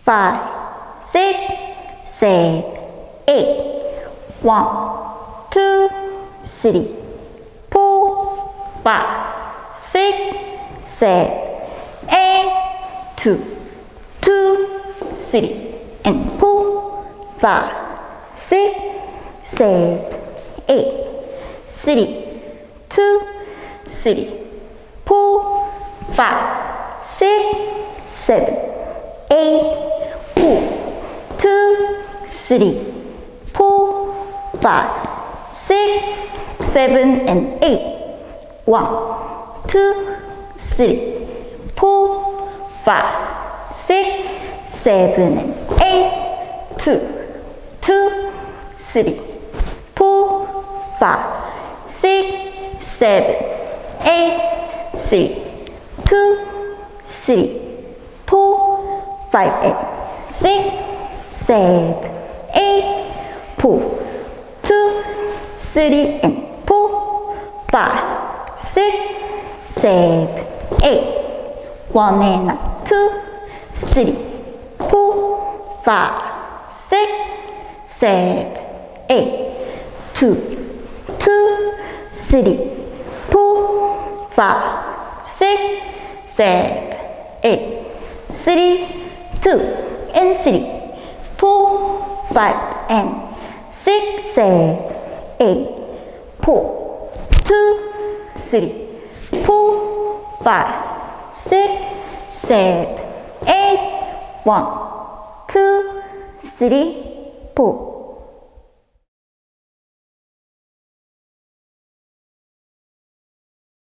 5, 6, 7, 8. 1, 2, 3, 4, 5, 6, 7, 8. 2, 2, 3, and 4, 5, 6, 7, 8. 3, 2, 3, 4, 5, 6, 7, 8. 4, 2, 3, 4, 5, 6, 7, and 8. 1, 2, 3, 4, 5, 6, 7, and 8. 2, 2, 3, 4, 5, 6, 7, 8. 3, 2, 3, 4, 5, and 6, 7, 8. 4, 2, 3, and 4, 5, 6, 7, 8. 1 and 2, 3, 4, 5, 6, 7, 8. 2, 2, 3, 4, 5, 6, 7, 8. 3, 2, and 3, 4, 5, and 6, 7, 8. 4, 2, 3, 4, 5, 6, 7, 8. 1, 2, 3, 4.